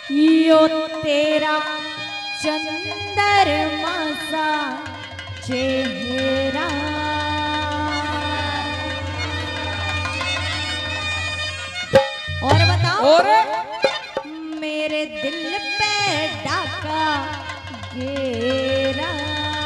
यो तेरा चंद्रमा सा चेहरा और बताओ और मेरे दिल पे डाका गेरा।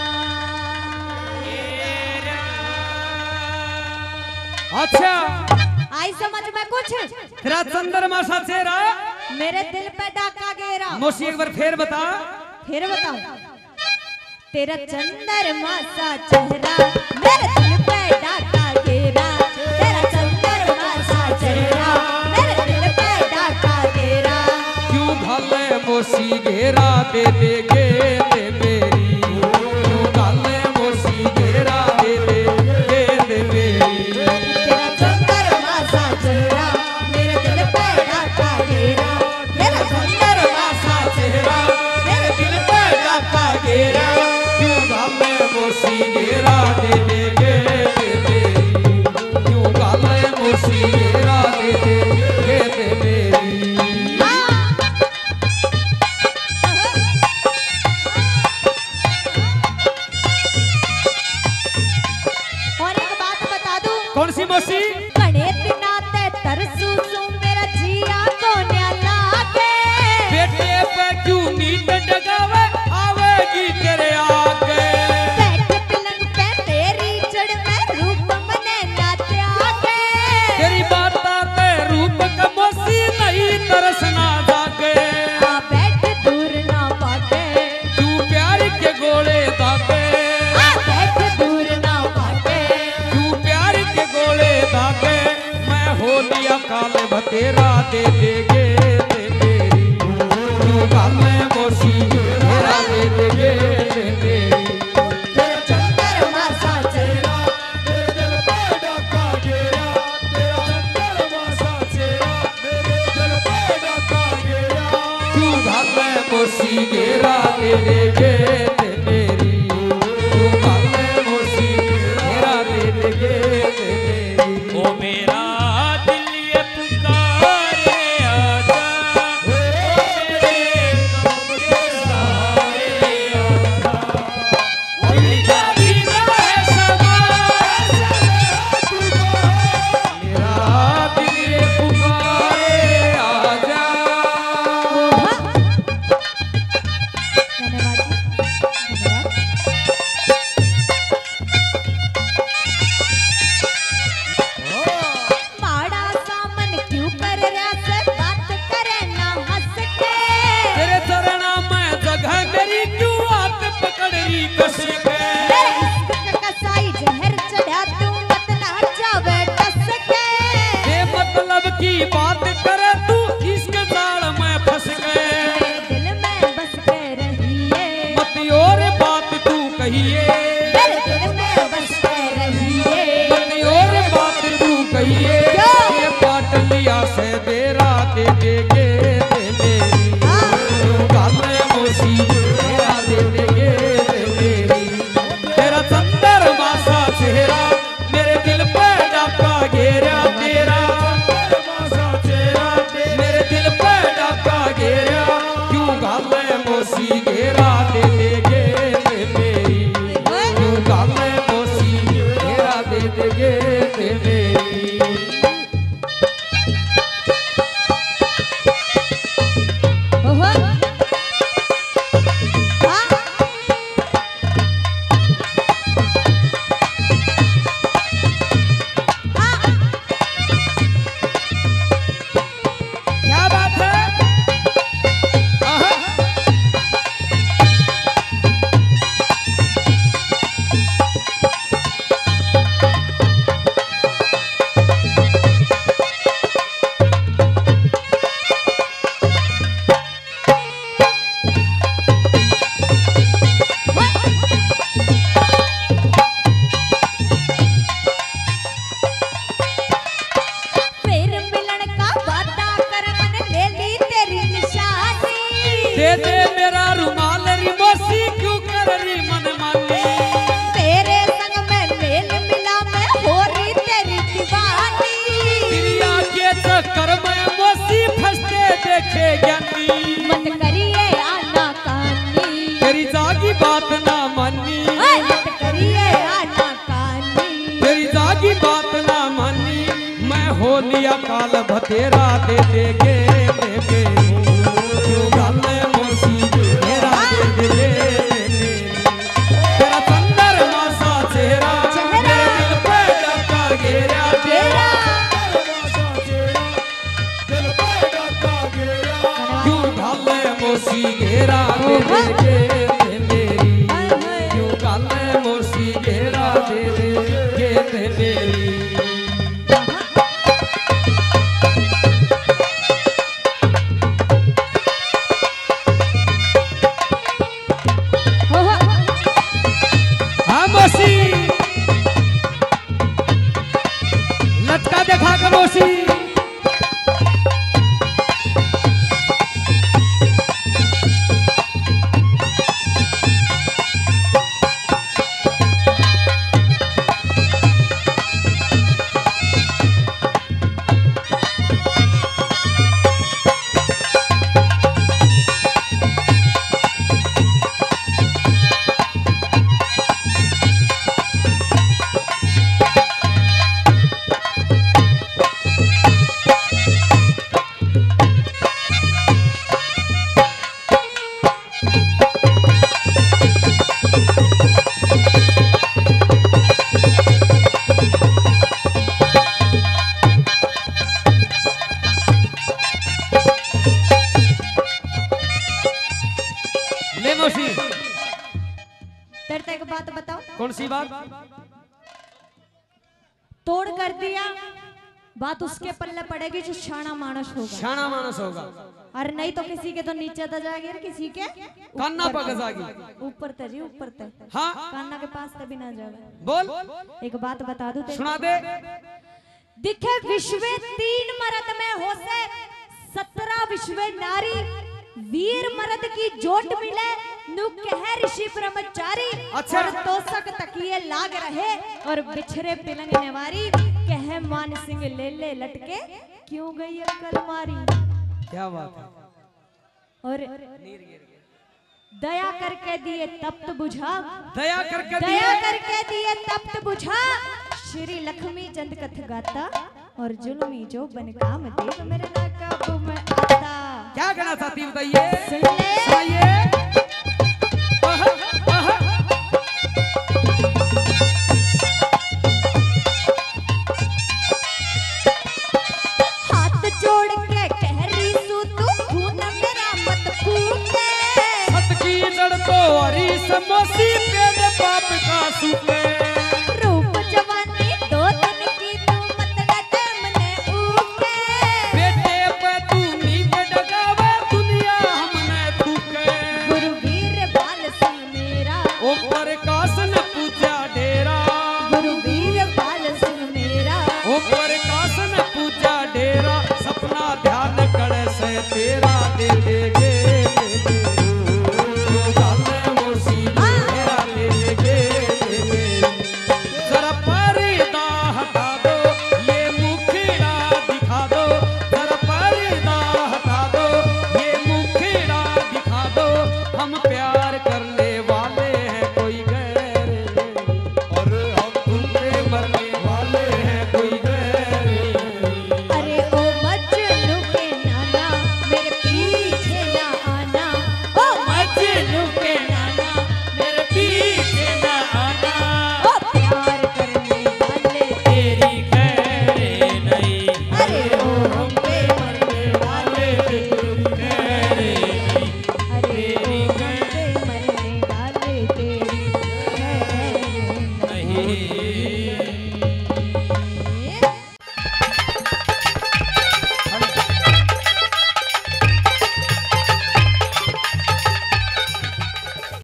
अच्छा आई समझ में कुछ? तेरा चंद्रमा सा चेहरा मेरे दिल पे डाका गेरा। मौसी एक बार फिर बता। फिर बताओ तेरा चंद्रमा सा चेहरा मेरे दिल पे डाका गेरा। तेरा चंद्रमा सा चेहरा मेरे दिल पे डाका गेरा। क्यों भले मौसी घेरा दे दे गे दे मेरी, क्यों भले मौसी घेरा दे दे गे दे मेरी। तेरा चंद्रमा सा चेहरा मेरे दिल पे डाका गेरा। तेरा चंद्रमा सा चेहरा मेरे दिल पे डाका गेरा। क्यों भले मौसी घेरा दे दे गे दे मेरी, क्यों भले मौसी घेरा दे दे गे दे मेरी। और एक बात बता दूं कौन सी मौसी? कणे बिना ते तरसू सू मेरा जिया को न्या लागे। बेटे पे क्यों नींद डगावे आवेगी तेरे आगे। बैठ पलंग पे तेरी जड़ में रूप मने ना त्यागे। तेरी माता पे रूप का मौसी नहीं तरसना जागे। आ बैठ दूर ना पाटे तू प्यार के गोले दागे। आ बैठ दूर ना पाटे। तू प्यार के गोले दागे। मैं हो लिया काल बतेरा दे देगे दे मेरी, तू काले मौसी घेरा दे देगे दे मेरी। तेरा चंद्रमा सा चेहरा मेरे दिल पे डाका गेरा। तेरा चंद्रमा सा चेहरा मेरे दिल पे डाका गेरा। तू काले मौसी घेरा दे देगे दे मेरी, तू काले मौसी घेरा दे देगे दे मेरी। ओ मेरा दिल ये पुकारे आजा, मेरे गम के सहारे आजा। भीगा भीगा है समा, मेरा दिल ये पुकारे आजा। धन्यवाद जी, धन्यवाद। माड़ा सामन क्यों कर रहा से बात करे ना हंस के। तेरे चरणा में जगह मेरी क्यों हाथ पकड़ रही कस के। तेरे इश्क का कसाई जहर चढ़ा तू मत ना जावे टस के। बेमतलब की बात करे तू इश्क जाल में फंस गए। मेरे दिल में बस के रहिए। मत और बात तू कहिए, मेरे दिल में बस के रहिए। मत और बात तू कहिए। ये पाट लिया से बेरा दे देगे दे मेरी, तू काले मौसी घेरा दे देगे दे मेरी। तेरा चंद्रमा सा चेहरा मेरे दिल पे डाका घेरा। तेरा चंद्रमा सा चेहरा मेरे दिल पे डाका घेरा। क्यों काले मौसी घेरा दे देगे दे मेरी, क्यों काले मौसी घेरा दे देगे दे मेरी। ओहो हाँ क्या बात है? आहा। फिर मिलन का वादा कर मन ले ली तेरी निशानी। दे दे मेरा रुमाल री मौसी क्यों कर रही मन मानी। तेरे संग में मेल मिला मैं हो रही तेरी दीवानी। क्रिया के चक्कर में मौसी फंसते देखे ज्ञानी। मन गाल भतेरा दे देगे देगे क्यों गाल मोसी घेरा दे देगे तेरा चंद्रमा सा चेहरा मेरे दिल पे डाका घेरा तेरा क्यों गाल मोसी घेरा दे देगे मेरी क्यों गाल मोसी घेरा दे देगे मेरी लटका देखा कर मौसी तेरे एक बात बताओ। कौन सी बात? तोड़ कर दिया बात उसके पल्ले पड़ेगी जो शाना मानस होगा। शाना मानस होगा और नहीं तो किसी के तो नीचे तो जाएगी और किसी के कान्ना पग जाएगी ऊपर तक जी ऊपर तक। हाँ कान्ना के पास तभी ना जाए। बोल एक बात बता दूं तेरे सुना दे। दिखे विश्व 3 मर्द में हो से 17 विश्व नारी वीर मर्द की जोट मिले नु कह ऋषि ब्रह्मचारी। अच्छा। और तोसक तकिए लाग रहे और बिछरे पिलंग नेवारी कह मान सिंह ले ले लटके क्यों गई अक्कल मारी। क्या बात है। और दया करके दिए तप्त बुझा दया करके दिए तप्त बुझा श्री लक्ष्मी चंद कथ गाता और जुल्मी जो बन काम देव मेरे ना काबू में आता। क्या कहना चाहती बताइए। सुन ले। सुनाइए। हाथ जोड़ के कह रही सू तू खून मेरा मत फूके। सत की जड़ तो हरी समोसी तेरे पाप का सूखे।